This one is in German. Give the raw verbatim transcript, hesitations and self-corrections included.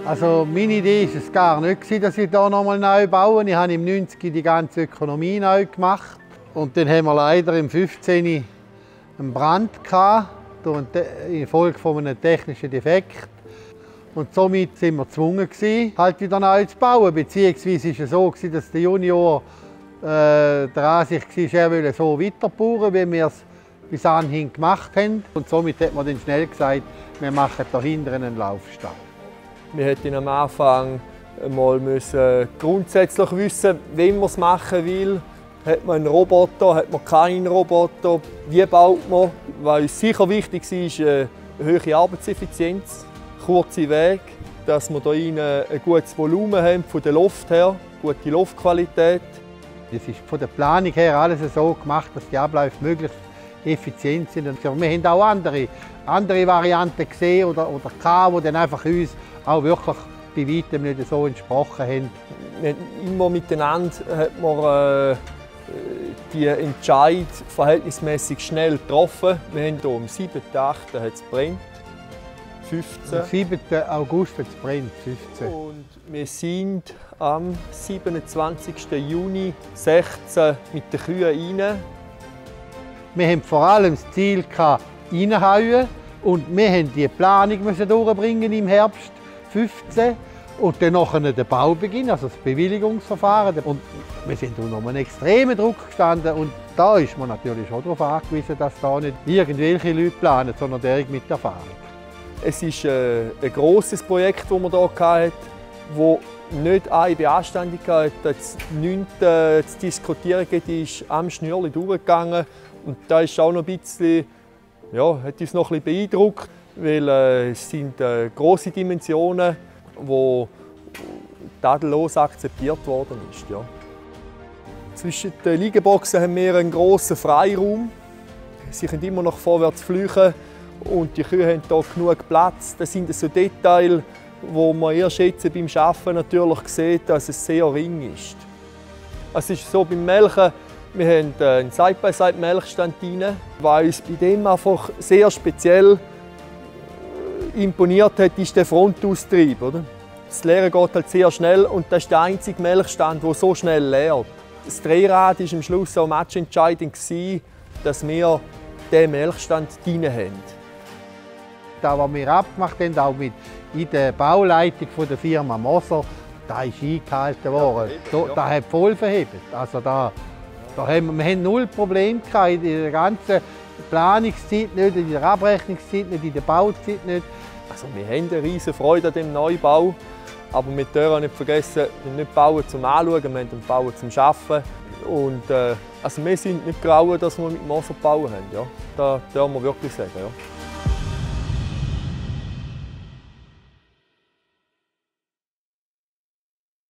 Also meine Idee war es gar nicht, dass ich hier nochmal neu baue. Ich habe im neunziger die ganze Ökonomie neu gemacht. Und dann haben wir leider im fünfzehn einen Brand gehabt, infolge von einem technischen Defekt. Und somit sind wir gezwungen, halt wieder neu zu bauen. Beziehungsweise war es so, dass der Junior äh, der Ansicht war, er wolle so weiterbauen, wie wir es bis anhin gemacht haben. Und somit hat man dann schnell gesagt, wir machen da hinten einen Laufstall. Wir hätten am Anfang mal müssen grundsätzlich wissen, wie man es machen will. Hat man einen Roboter, hat man keinen Roboter, wie baut man? Was uns sicher wichtig war, ist eine hohe Arbeitseffizienz, kurze Wege, dass wir hier ein gutes Volumen haben von der Luft her, gute Luftqualität. Es ist von der Planung her alles so gemacht, dass die Abläufe möglichst effizient sind. Und wir haben auch andere, andere Varianten gesehen oder, oder gehabt, die dann einfach uns auch wirklich bei weitem nicht so entsprochen haben. Wir haben immer miteinander hat man, äh, die Entscheid verhältnismäßig schnell getroffen. Wir haben hier am siebten achten hat es brennt. fünfzehn. Am siebten August hat es brennt, fünfzehn. Und wir sind am siebenundzwanzigsten Juni sechzehn mit den Kühen rein. Wir haben vor allem das Ziel reinhauen und wir mussten die Planung durchbringen im Herbst fünfzehn und dann nachher den Baubeginn, also das Bewilligungsverfahren. Und wir sind unter einem extremen Druck gestanden und da ist man natürlich auch darauf angewiesen, dass da nicht irgendwelche Leute planen, sondern derjenige mit Erfahrung. Es ist äh, ein grosses Projekt, das wir hier hatten, das nicht eine Beanstandung hatte. Das nichts äh, zu diskutieren gibt, ist am Schnürli durchgegangen. Und das ist auch noch ein bisschen, ja, hat uns noch ein bisschen beeindruckt, weil äh, es sind äh, grosse Dimensionen, die tadellos akzeptiert worden ist. Ja. Zwischen den Liegeboxen haben wir einen grossen Freiraum. Sie können immer noch vorwärts fliegen und die Kühe haben hier genug Platz. Das sind so Details, wo man erst jetzt beim Arbeiten natürlich sieht, dass es sehr ring ist. Es ist so beim Melken, wir haben einen Side-by-Side-Melkstand rein, was uns bei dem einfach sehr speziell imponiert hat, ist der Frontaustrieb. Oder? Das Leeren geht halt sehr schnell und das ist der einzige Melkstand, der so schnell leert. Das Drehrad war am Schluss auch matchentscheidend, dass wir diesen Melkstand drin haben. Das, was wir abgemacht haben, auch mit in der Bauleitung der Firma Moser, das ist eingehalten worden. Ja, das, das hat voll verhebt. Also da, da haben wir, wir haben null Probleme gehabt, in der ganzen Planungszeit nicht, in der Abrechnungszeit nicht, in der Bauzeit nicht. Also wir haben eine riesige Freude an dem Neubau, aber wir dürfen nicht vergessen, wir nicht bauen zum Anschauen, wir haben bauen zum Arbeiten. Und, äh, also wir sind nicht grauen, dass wir mit Moser bauen haben. Ja. Das dürfen wir wirklich sagen. Ja.